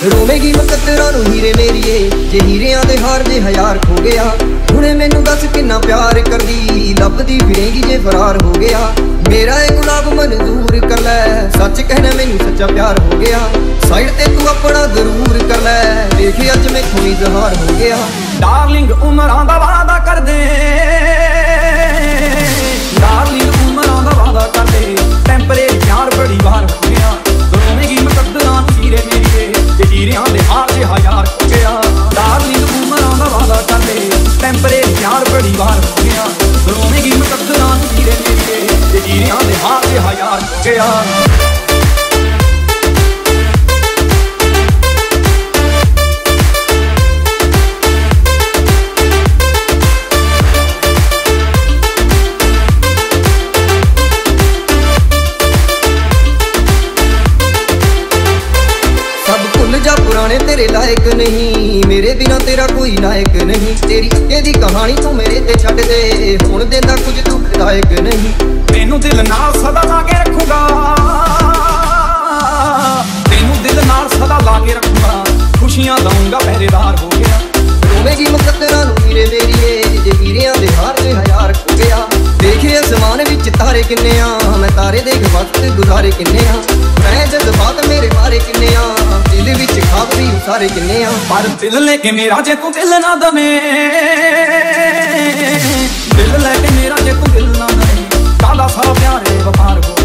ਰੋਵੇਗੀ ਮੁਕੱਦਰਾਂ ਨੂੰ ਹੀਰੇ ਮੇਰੀਏ, ਜੇ ਹੀਰਿਆਂ ਦੇ ਹਾਰ ਜੇ ਹਜ਼ਾਰ ਖੋ ਗਿਆ। ਹੁਣੇ ਮੈਨੂੰ ਦੱਸ ਕਿੰਨਾ ਪਿਆਰ ਕਰਦੀ, ਲੱਭਦੀ ਫਿਰੇਗੀ ਜੇ ਫਰਾਰ ਹੋ ਗਿਆ। ਮੇਰਾ ਇਹ ਗੁਲਾਬ ਮਨਜ਼ੂਰ ਕਰ ਲੈ, ਸੱਚ ਕਹਿਣਾ ਮੈਨੂੰ ਸੱਚਾ ਪਿਆਰ ਹੋ ਗਿਆ। ਸਾਈਡ ਤੇ ਤੂੰ ਆਪਣਾ ਜ਼ਰੂਰ ਕਰ ਲੈ, ਵੇਖ ਅੱਜ ਮੈਥੋਂ ਇਜ਼ਹਾਰ ਹੋ ਗਿਆ। ਡਾਰਲਿੰਗ ਉਮਰਾਂ ਦਾ ਵਾਅਦਾ ਕਰਦੇ, ਡਾਰਲਿੰਗ ਉਮਰਾਂ ਦਾ ਵਾਅਦਾ ਕਰਦੇ, ਟੈਂਪਰੇਰੀ ਪਿਆਰ ਬੜੀ ਵਾਰ ਹੋ ਗਿਆ। ਰੋਵੇਗੀ ਮੁਕੱਦਰਾਂ ਨੂੰ ਹੀਰੇ ਮੇਰੀਏ, ਜੇ ਹੀਰਿਆਂ ਦੇ ਹਾਰ ਜੇ ਹਜ਼ਾਰ ਹੋ ਗਿਆ। ਡਾਰਲਿੰਗ ਉਮਰਾਂ ਦਾ ਵਾਅਦਾ ਕਰਦੇ, ਟੈਂਪਰੇਰੀ ਪਿਆਰ ਬੜੀ ਵਾਰ ਹੋ ਗਿਆ। ਰੋਵੇਗੀ ਮੁਕੱਦਰਾਂ ਨੂੰ ਹੀਰੇ ਮੇਰੀਏ, ਜੇ ਹੀਰਿਆਂ ਦੇ ਹਾਰ ਜੇ ਹਜ਼ਾਰ ਹੋ ਗਿਆ। पुराने तेरे लायक नहीं, मेरे बिना तेरा कोई लायक नहीं। तेरी अगे दी कहानी तू मेरे ते छड्ड दे, हुण देंदा कुछ तू लायक नहीं। तेनू दिल नाल सदा ला के रखूंगा, तेनू दिल नाल सदा ला के रखूंगा। खुशियां दूंगा पहरेदार हो गया। रोवेगी मुकद्दरां नूं हीरे मेरीए, जे हीरियां दे हार जे हज़ार खो गया। देखे आसमान विच तारे किन्ने आ, मैं तारे देख वक्त गुजारे किन्ने आ। मैं जज्बात मेरे मारे किन्ने आ, दिल विच खाब भी सारे किन्ने आ। पर दिल लेके मेरा जे तू दिल ना दवे, दिल लेके मेरा जे तू दिल ना दवे, काला सा प्यारे वफार हो